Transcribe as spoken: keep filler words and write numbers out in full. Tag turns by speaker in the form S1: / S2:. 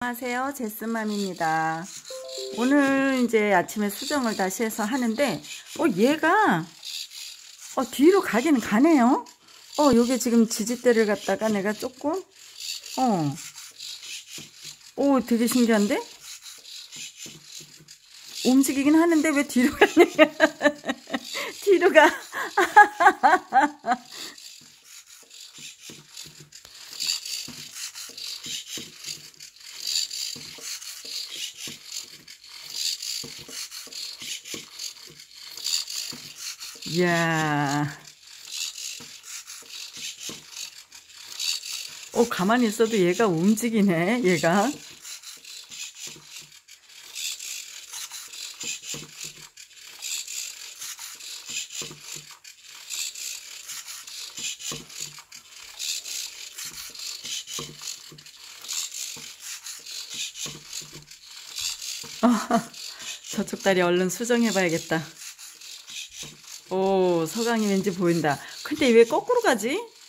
S1: 안녕하세요, 제스맘입니다. 오늘 이제 아침에 수정을 다시 해서 하는데 어 얘가 어 뒤로 가긴 가네요. 어 요게 지금 지지대를 갖다가 내가 조금 어 오 되게 신기한데 움직이긴 하는데 왜 뒤로 가냐. 뒤로 가. 이야. 어, 가만히 있어도 얘가 움직이네, 얘가. 어, 저쪽 다리 얼른 수정해봐야겠다. 오, 서강이 왠지 보인다. 근데 왜 거꾸로 가지?